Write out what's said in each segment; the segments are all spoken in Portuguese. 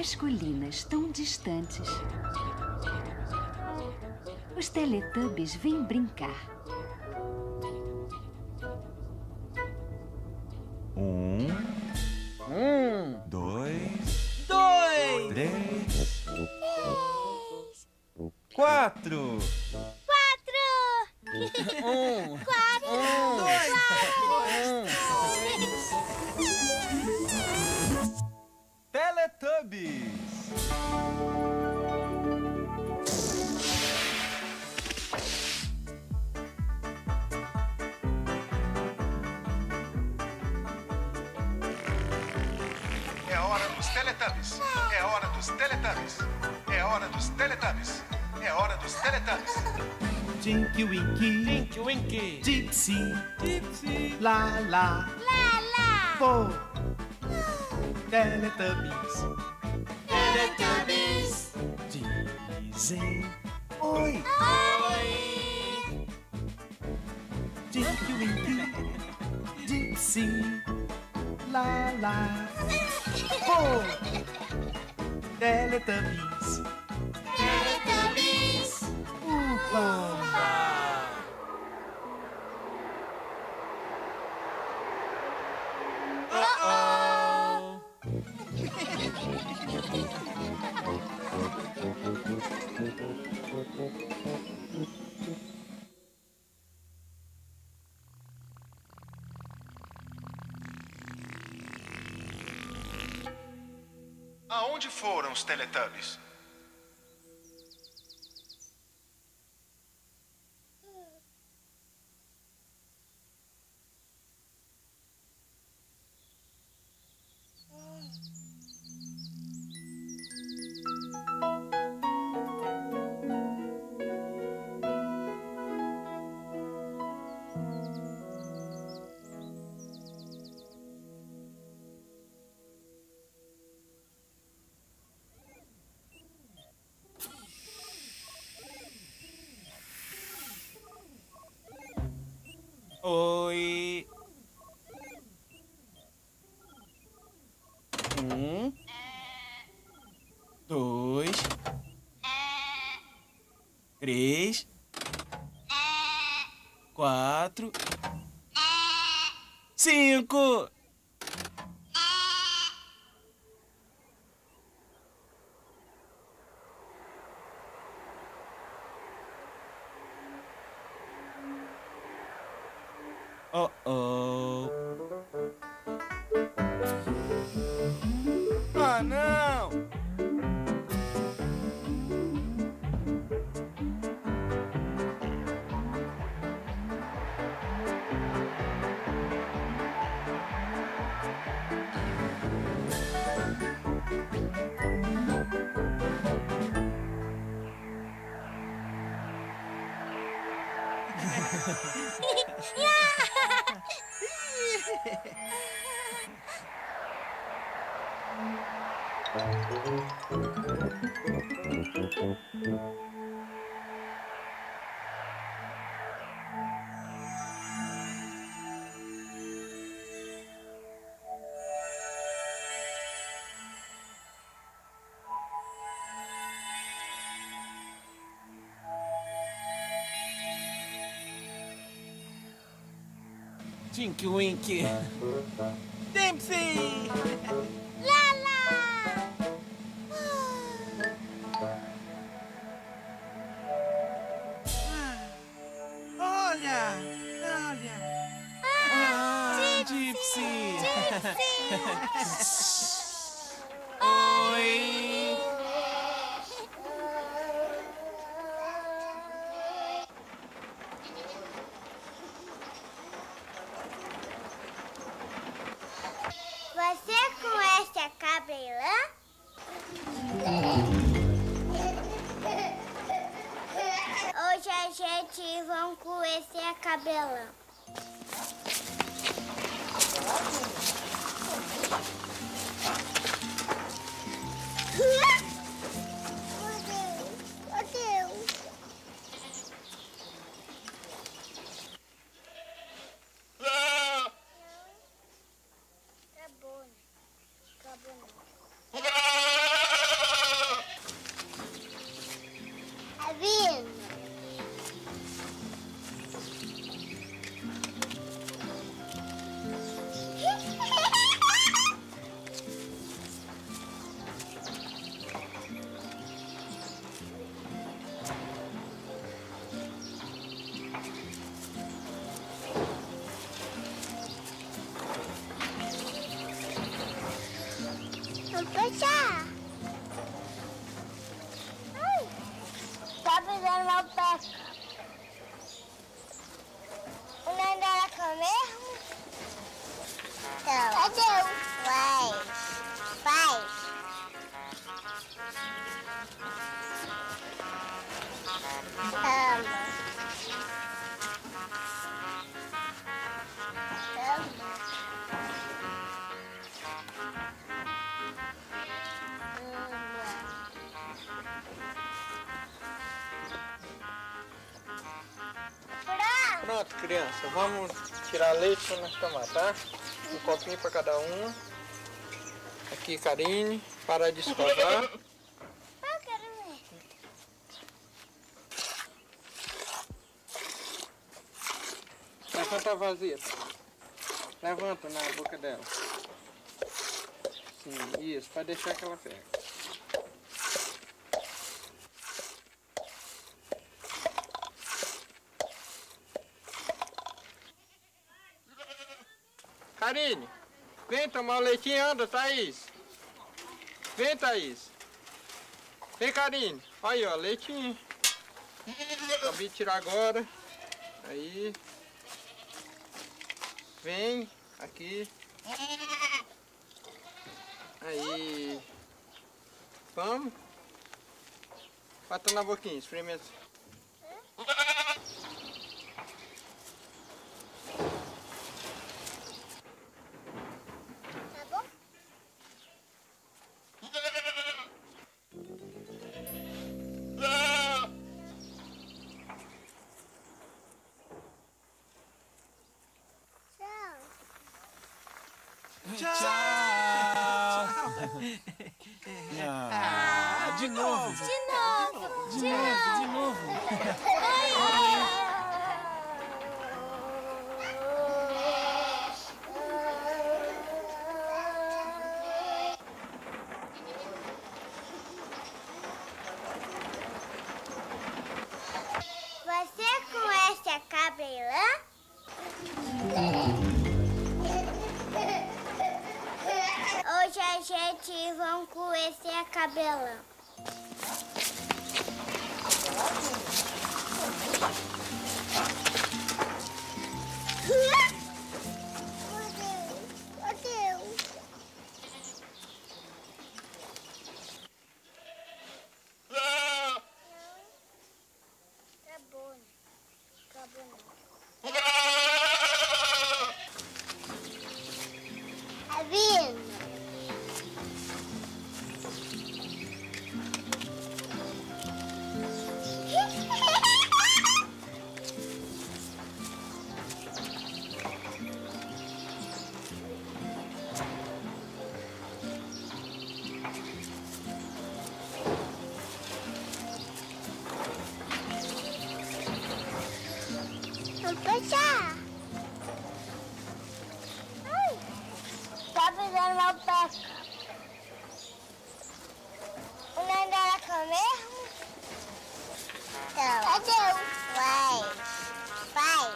Nas colinas tão distantes, os Teletubbies vêm brincar. 1, 2, 3, 4. 2. Teletubbies. É hora dos Teletubbies. É hora dos Teletubbies. É hora dos Teletubbies. É hora dos Teletubbies. Tinky Winky, Tinky Winky, Dipsy, Dipsy, Lala, Lala! Bo, Teletubbies. Teletubbies! Dizem oi. Oi! Tinky Winky, Dipsy, Lala, Bo, Teletubbies. Teletubbies! Uba. Oh! Aonde foram os Teletubbies? oi. 2, 3, 4, 5. Oh. Ah, não! Tinky Winky. Dempsey! Lala! Olha! Gypsy! Oi! Você conhece a Cabelã? Hoje a gente vai conhecer a Cabelã. Acabou não. Fechar. Ai, tá pisando meu pé. O nome dela é mesmo? Então, adeus. Vai. Vai. Ama. Pronto, criança, vamos tirar leite para nós tomar, tá? Um copinho para cada uma. Aqui, Karine, para de escovar. Eu quero ver. Levanta a vasilha. Levanta na boca dela. Sim, isso, para deixar que ela pegue. Karine, vem tomar o leitinho, anda, Thaís. Vem, Thaís. Vem, Karine. Aí, ó, leitinho. Acabei de tirar agora. Aí. Vem, aqui. Aí. Vamos. Bota na boquinha, experimenta. Tá bom? Tchau. Tchau. Ah, de novo. De novo. De novo. Você conhece a cabelã? Hoje a gente vai conhecer a cabelã. Vamos fechar. Ai, tá pisando meu pé. O nome dela é mesmo? Então, adeus. Vai. Vai.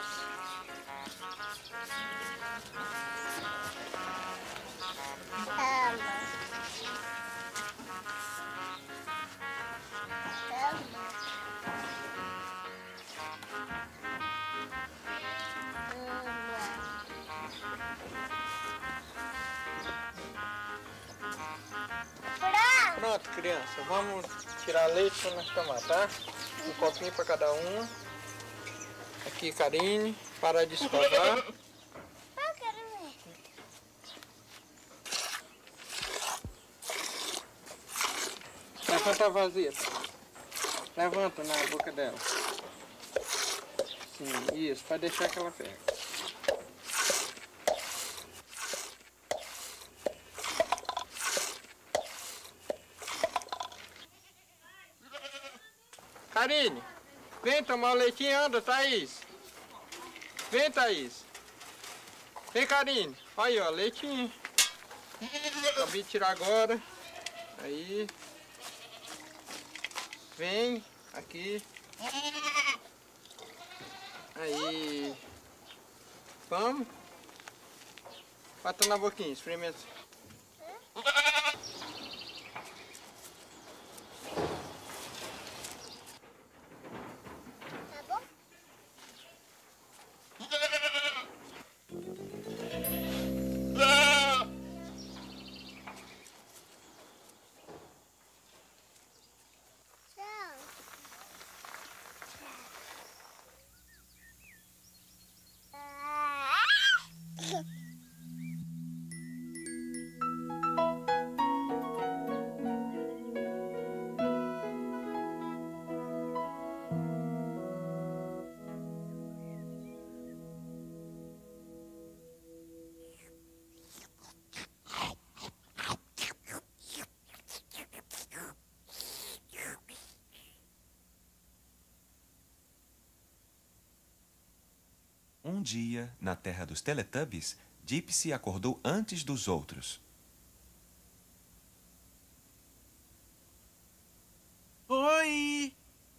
Ama. Pronto, criança, vamos tirar leite para nós tomar, tá? Um copinho para cada uma. Aqui, Karine, para de escovar. Eu quero ver. Levanta a vasilha. Levanta na boca dela. Sim, isso, para deixar que ela pegue. Karine, vem tomar o leitinho, anda, Thaís. Vem, Thaís. Vem, Karine. Aí, ó, leitinho. Acabei de tirar agora. Aí. Vem, aqui. Aí. Vamos. Bota na boquinha, experimenta. dia, na terra dos Teletubbies, Gypsy acordou antes dos outros. Oi!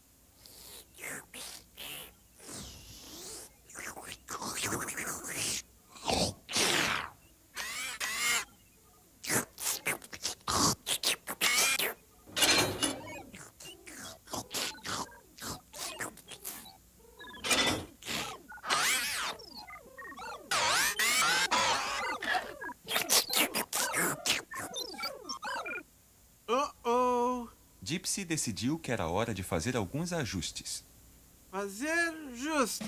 Gypsy decidiu que era hora de fazer alguns ajustes. Fazer justo.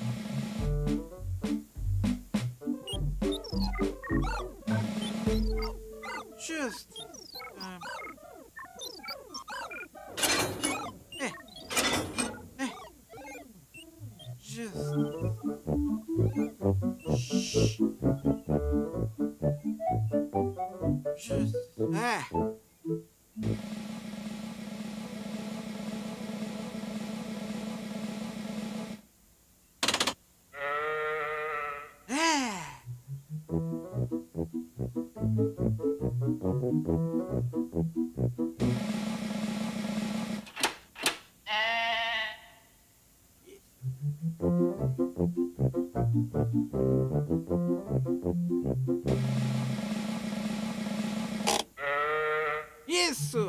Justo. Justo. Justo. Isso!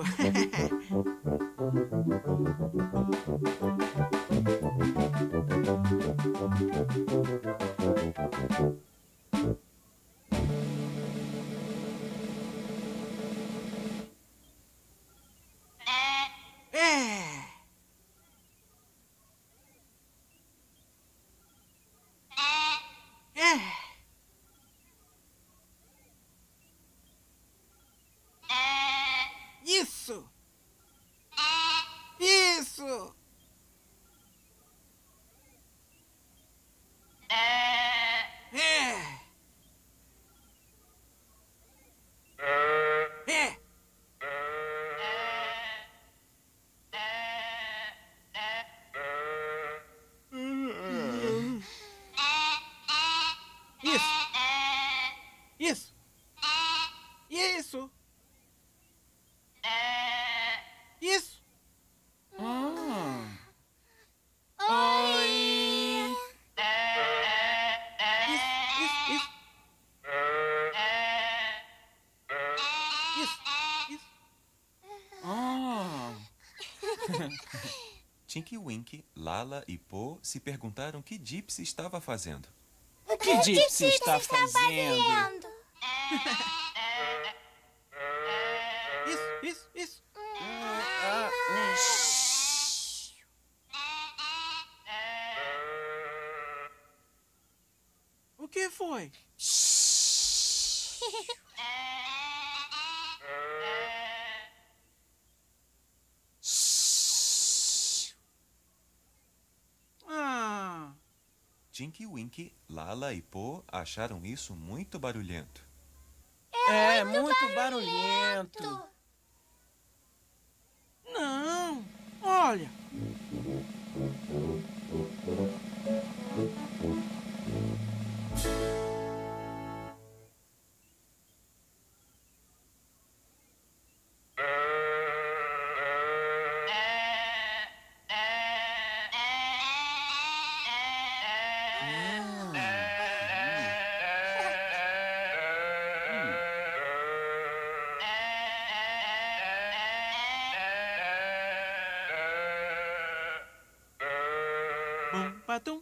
Isso! Isso! Isso! Isso! Isso! Oi! Isso! Tinky Winky, Lala e Po se perguntaram o que Gypsy estava fazendo. O que Gypsy está fazendo? Isso! O que foi? Tinky Winky, Lala e Po acharam isso muito barulhento. É muito barulhento. Não! Olha! Batum.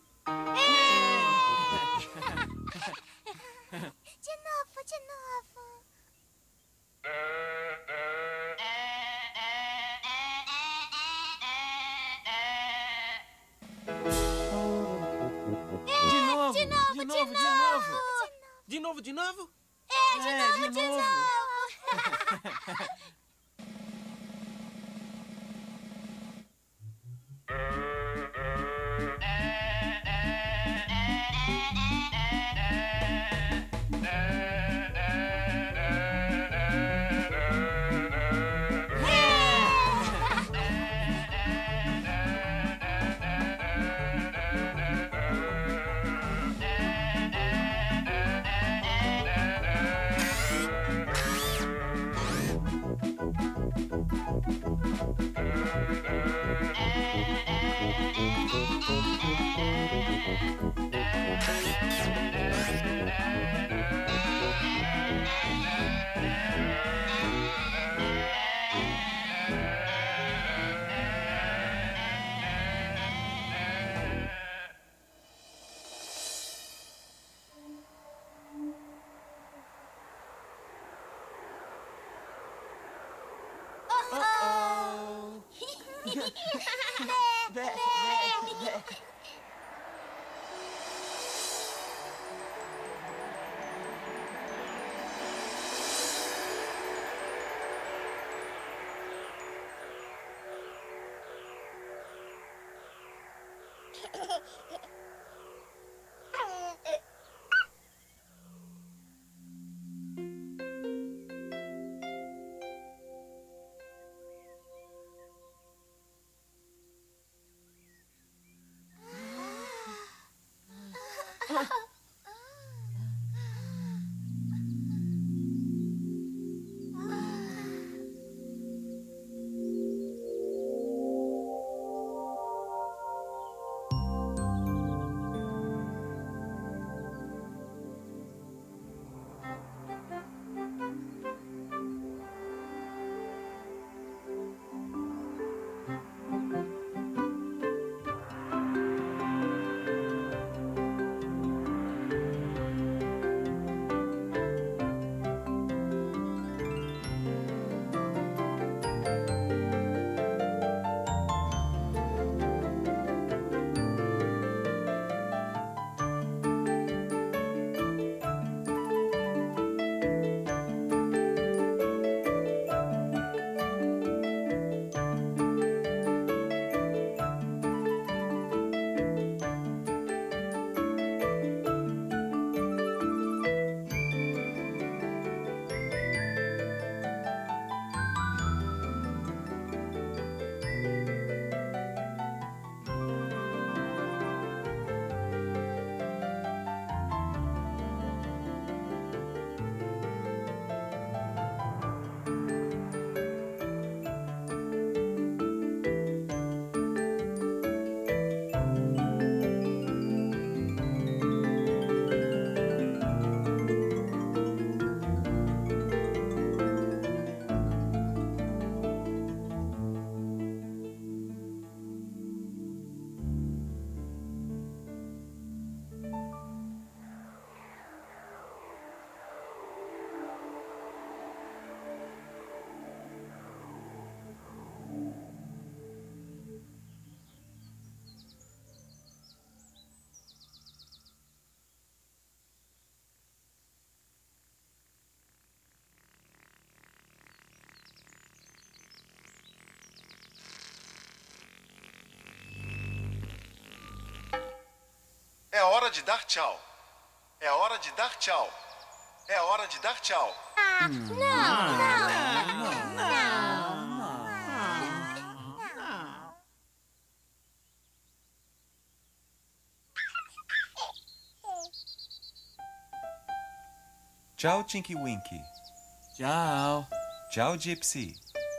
De novo. De novo? De novo. É hora de dar tchau. É hora de dar tchau. É hora de dar tchau. Tchau, Tinky Winky. Tchau. Tchau, Gypsy.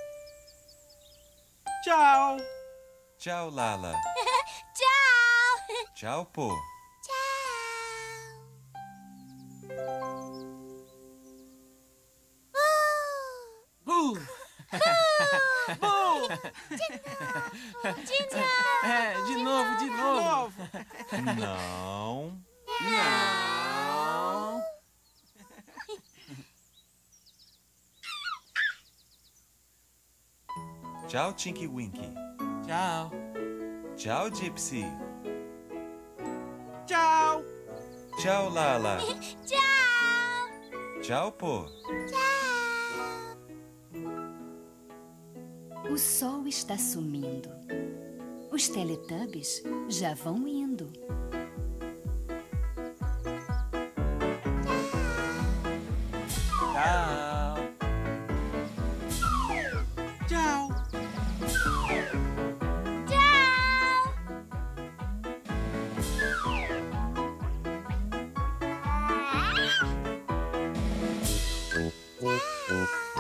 Tchau. Tchau, Lala. Tchau! Tchau, Po. Bu. Bu. De novo, de novo. Não. Não. Tchau, Tinky Winky. Tchau. Tchau, Gypsy. Tchau. Tchau, Lala. Tchau! Tchau, Po. O sol está sumindo. Os Teletubbies já vão indo. Tchau. Tchau. Tchau!